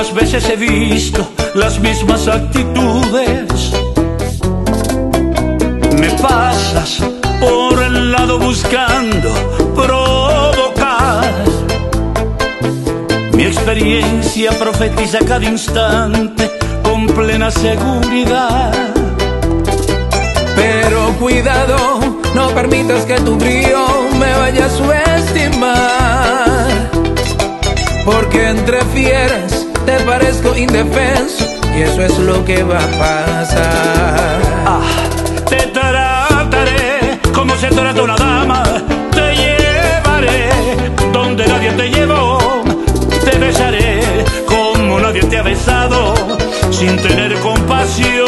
¿Cuántas veces he visto las mismas actitudes? Me pasas por el lado buscando provocar. Mi experiencia profetiza cada instante con plena seguridad. Pero cuidado, no permitas que tu brillo me vaya a subestimar, porque entre fieras te parezco indefenso y eso es lo que va a pasar. Te trataré como se trata una dama, te llevaré donde nadie te llevó, te besaré como nadie te ha besado, sin tener compasión,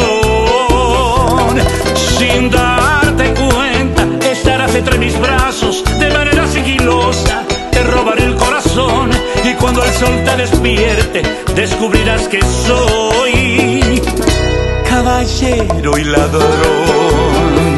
sin darte cuenta, estarás entre mis brazos de manera sigilosa, te robaré el corazón y cuando el sol te despierte descubrirás que soy caballero y ladrón.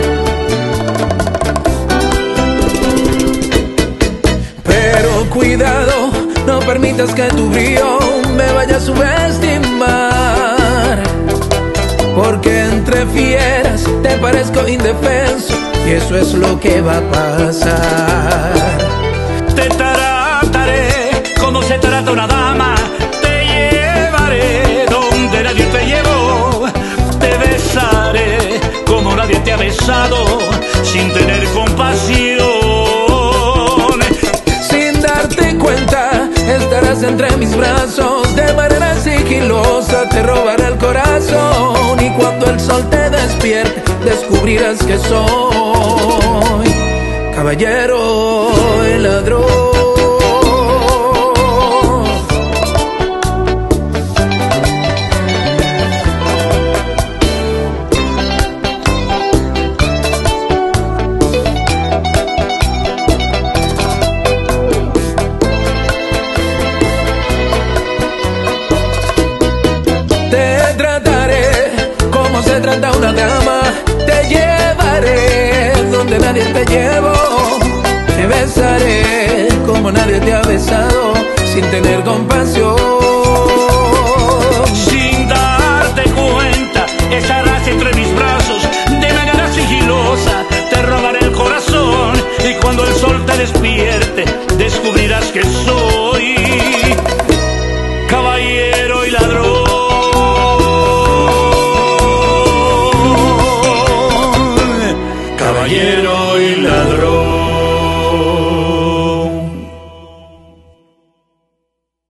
Pero cuidado, no permitas que tu brillo me vaya a subestimar, porque entre fieras te parezco indefenso y eso es lo que va a pasar. Te trataré como se trata una dama, te llevaré donde nadie te llevó, te besaré como nadie te ha besado, sin tener compasión. Sin darte cuenta, estarás entre mis brazos de manera sigilosa, te robaré el corazón y cuando el sol te despierte descubrirás que soy caballero y ladrón. Te trataré como se trata una dama, te llevaré donde nadie te llevó, te besaré como nadie te ha besado, sin tener compasión. Sin darte cuenta, estarás entre mis brazos de manera sigilosa, te robaré el corazón y cuando el sol te despierte descubrirás que soy caballero y ladrón. Caballero y ladrón.